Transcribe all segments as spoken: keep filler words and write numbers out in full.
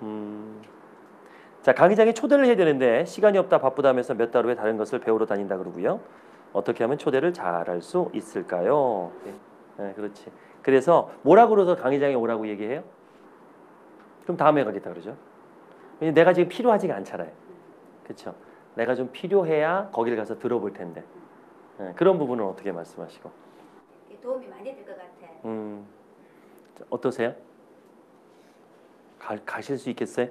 음. 자, 강의장에 초대를 해야 되는데 시간이 없다 바쁘다 하면서 몇 달 후에 다른 것을 배우러 다닌다 그러고요. 어떻게 하면 초대를 잘할 수 있을까요? 네, 네, 그렇지. 그래서 뭐라 그러서 강의장에 오라고 얘기해요? 그럼 다음에 가겠다 그러죠. 왜냐면 내가 지금 필요하지가 않잖아요. 그렇죠? 내가 좀 필요해야 거기를 가서 들어볼 텐데. 네, 그런 부분은 어떻게 말씀하시고? 도움이 많이 될 것 같아. 음, 어떠세요? 가, 가실 수 있겠어요?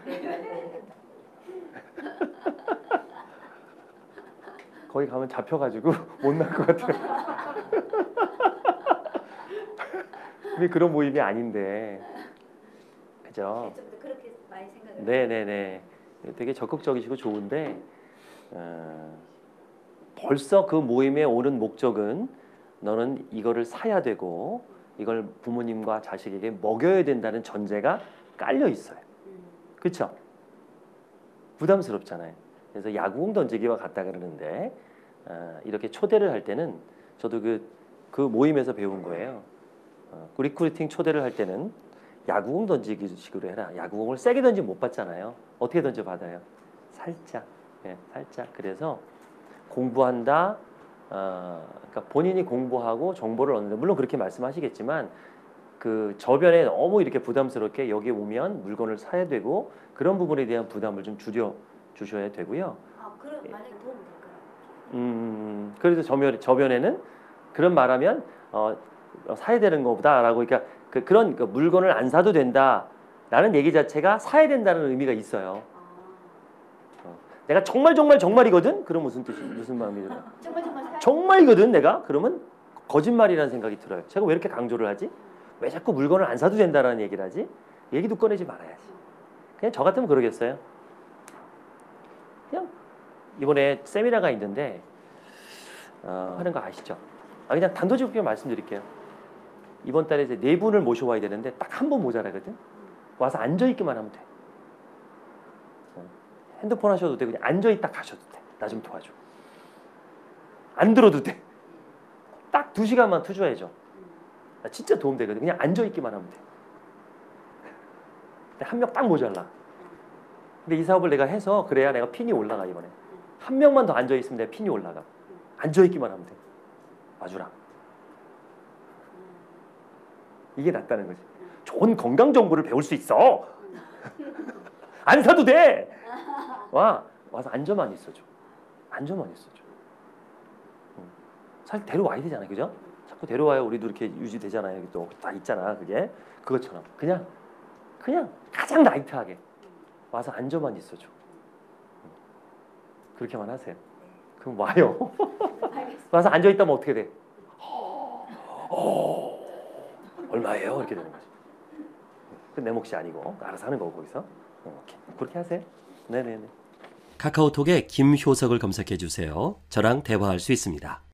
거기 가면 잡혀가지고 못 날 것 같아요. 근데 그런 모임이 아닌데, 그죠? 좀 더 그렇게 많이 생각을. 네네네. 되게 적극적이시고 좋은데 어, 벌써 그 모임에 오는 목적은 너는 이거를 사야 되고 이걸 부모님과 자식에게 먹여야 된다는 전제가 깔려 있어요. 그렇죠? 부담스럽잖아요. 그래서 야구공 던지기와 같다 그러는데 어, 이렇게 초대를 할 때는 저도 그, 그 모임에서 배운 거예요. 어, 리크루팅 초대를 할 때는 야구공 던지기 식으로 해라. 야구공을 세게 던지면 못 받잖아요. 어떻게 던져 받아요? 살짝, 예, 살짝. 그래서 공부한다. 어, 그러니까 본인이 공부하고 정보를 얻는다. 물론 그렇게 말씀하시겠지만 그 저변에 너무 이렇게 부담스럽게 여기 오면 물건을 사야 되고 그런 부분에 대한 부담을 좀 줄여 주셔야 되고요. 아, 그럼 만약에 도움이 될까요? 음, 그래서 저변 저변에는 그런 말하면 어, 사야 되는 것보다라고 그러니까 그, 그런 그 물건을 안 사도 된다라는 얘기 자체가 사야 된다는 의미가 있어요. 어, 내가 정말 정말 정말이거든. 그럼 무슨 뜻이 무슨 마음이 들어요? 정말 정말 사야 정말이거든 내가 그러면 거짓말이라는 생각이 들어요. 제가 왜 이렇게 강조를 하지? 왜 자꾸 물건을 안 사도 된다라는 얘기를 하지? 얘기도 꺼내지 말아야지. 그냥 저 같으면 그러겠어요. 그냥 이번에 세미나가 있는데 어, 하는 거 아시죠? 아, 그냥 단도직입게 말씀드릴게요. 이번 달에 이제 네 분을 모셔와야 되는데 딱 한 분 모자라거든. 와서 앉아있기만 하면 돼. 어, 핸드폰 하셔도 돼. 그냥 앉아있다 가셔도 돼. 나 좀 도와줘. 안 들어도 돼. 딱 두 시간만 투자해줘. 나 진짜 도움되거든. 그냥 앉아있기만 하면 돼. 한 명 딱 모자라. 근데 이 사업을 내가 해서 그래야 내가 핀이 올라가 이번에. 한 명만 더 앉아있으면 내가 핀이 올라가. 앉아있기만 하면 돼. 와주라. 이게 낫다는 거지. 좋은 건강 정보를 배울 수 있어. 안 사도 돼. 와 와서 앉아만 있어줘. 앉아만 있어줘. 사실 데려와야 되잖아요, 그죠? 자꾸 데려와야 우리도 이렇게 유지되잖아요. 여기 또 다 있잖아, 그게. 그것처럼 그냥 그냥 가장 라이트하게 와서 앉아만 있어줘. 그렇게만 하세요. 그럼 와요. 와서 앉아 있다면 어떻게 돼? 어, 얼마예요? 이렇게 되는 거지. 그 내 몫이 아니고 알아서 하는 거고 거기서. 어, 오케이. 그렇게 하세요. 네네네. 카카오톡에 김효석을 검색해 주세요. 저랑 대화할 수 있습니다.